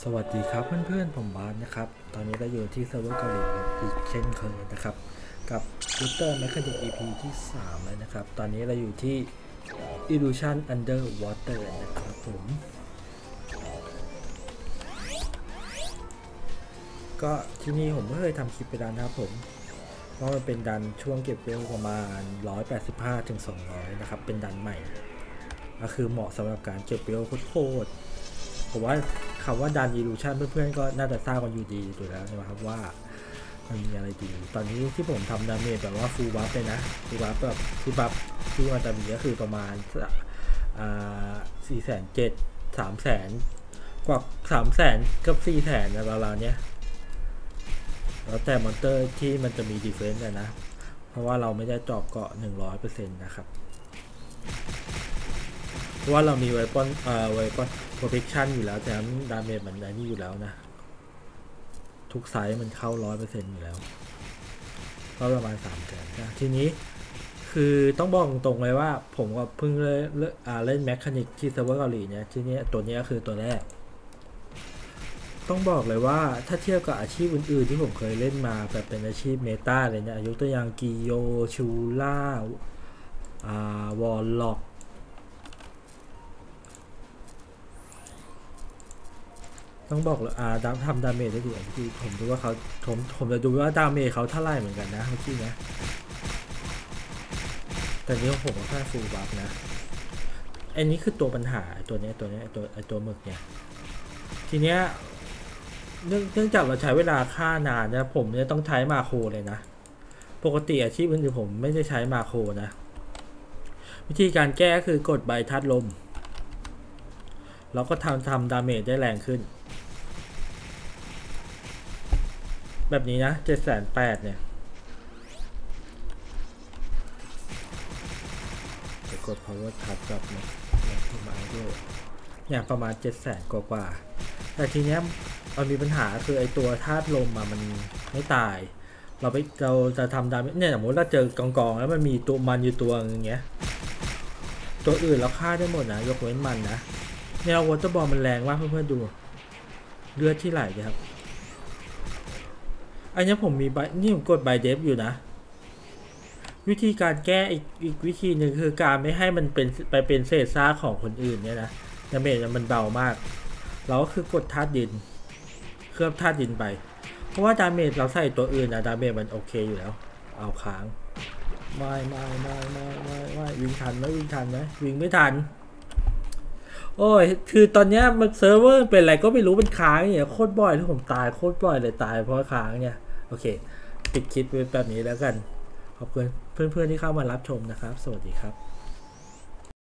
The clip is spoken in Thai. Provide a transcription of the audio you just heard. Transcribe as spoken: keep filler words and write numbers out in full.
สวัสดีครับเพื่อนๆผมบาสนะครับตอนนี้เราอยู่ที่เซิร์ฟเวอร์เกาหลีอีกเช่นเคยนะครับกับ Luther Mechanic อี พี ที่สามแล้วนะครับตอนนี้เราอยู่ที่ Illusion Underwater นะครับผมก็ที่นี่ผมไม่เคยทำคลิปไปแล้วนะครับผมเพราะมันเป็นดันช่วงเก็บเวลประมาณหนึ่งร้อยแปดสิบห้าถึงสองร้อยนะครับเป็นดันใหม่ก็คือเหมาะสำหรับการเก็บเวลโคตรผมว่าคำว่าดัน Illusion เพื่อนๆก็น่าจะทราบกันอยู่ดีอยู่แล้วนะครับว่ามันมีอะไรดีตอนนี้ที่ผมทำดาเมจแบบว่าฟูลบัฟเลยนะฟูลบัฟแบบฟูลบัฟที่มันจะมีก็คือประมาณอ่าสี่แสนเจ็ดสามแสนกว่าสามแสนกับสี่แสนนะราวๆเนี้ยแล้วแต่มอนเตอร์ที่มันจะมีดีเฟนซ์นะ เพราะว่าเราไม่ได้เจาะเกาะ หนึ่งร้อยเปอร์เซ็นต์ นะครับเพราะว่าเรามีไวปอนเอ่อไวปอนโปรเทคชั่นอยู่แล้วแต่นั้นดาเมจมันได้นี่อยู่แล้วนะทุกไซส์มันเข้า ร้อยเปอร์เซ็นต์ อยู่แล้วก็ประมาณสามแสนนะทีนี้คือต้องบอกตรงเลยว่าผมก็เพิ่งเล่นเล่นแมคคานิกที่เซิร์ฟเวอร์เกาหลีเนี่ยทีนี้ตัวนี้คือตัวแรกต้องบอกเลยว่าถ้าเทียบกับอาชีพอื่นๆที่ผมเคยเล่นมาแบบเป็นอาชีพเมตาเลยเนี่ยยกตัวอย่างกิโยชูล่าวอลล็อกต้องบอกเลยอ่าดาทำดาเมจได้ดีที่ผมดูว่าเขาผมผมจะดูว่าดาเมจเขาเท่าไหร่เหมือนกันนะเมื่อกี้นะแต่นี้ผมก็แค่ฟูลบัฟนะอันนี้คือตัวปัญหาตัวนี้ตัวนี้ตัวไอตัวหมึกเนี่ยทีเนี้ยเนื่องจากเราใช้เวลาค่านานนะผมเนี่ยต้องใช้มาโครเลยนะปกติอาชีพอื่นๆผมไม่ได้ใช้มาโครนะวิธีการแก้คือกดใบทัดลมแล้วก็ทำทำดาเมจได้แรงขึ้นแบบนี้นะเจ็ดแสนแปดเนี่ยจะกด power touch แบบนี้ประมาณด้วยเนี่ยประมาณเจ็ดแสนกว่าๆแต่ทีเนี้ยมันมีปัญหาคือไอตัวธาตุลมมามันไม่ตายเราไปเราจะทำดาเมจเนี่ยสมมติเราเจอกองกองแล้วมันมีตัวมันอยู่ตัวอย่างเงี้ยตัวอื่นเราฆ่าได้หมดนะยกเว้นมันนะแนววอเตอร์บอลมันแรงมากเพื่อนๆดูเลือดที่ไหลครับอันนี้ผมมีใบนี่ผมกดใบเดฟอยู่นะวิธีการแก้อีกอีกวิธีหนึ่งคือการไม่ให้มันเป็นไปเป็นเศษซากของคนอื่นเนี่ยนะดาเมจมันเบามากเราก็คือกดธาตุดินเคลือบธาตุดินไปเพราะว่าดาเมจเราใส่ตัวอื่นนะดาเมจมันโอเคอยู่แล้วเอาค้างไม่ไม่ไม่ไม่ไม่ไม่วิ่งทันไหมวิ่งทันไหมวิ่งไม่ทันโอ้ยคือตอนนี้มันเซิร์ฟเวอร์เป็นอะไรก็ไม่รู้เป็นค้างเนี่ยโคตรบ่อยที่ผมตายโคตรบ่อยเลยตายเพราะค้างเนี่ยโอเคปิดคลิปไว้แบบนี้แล้วกันขอบคุณเพื่อนๆที่เข้ามารับชมนะครับสวัสดีครับ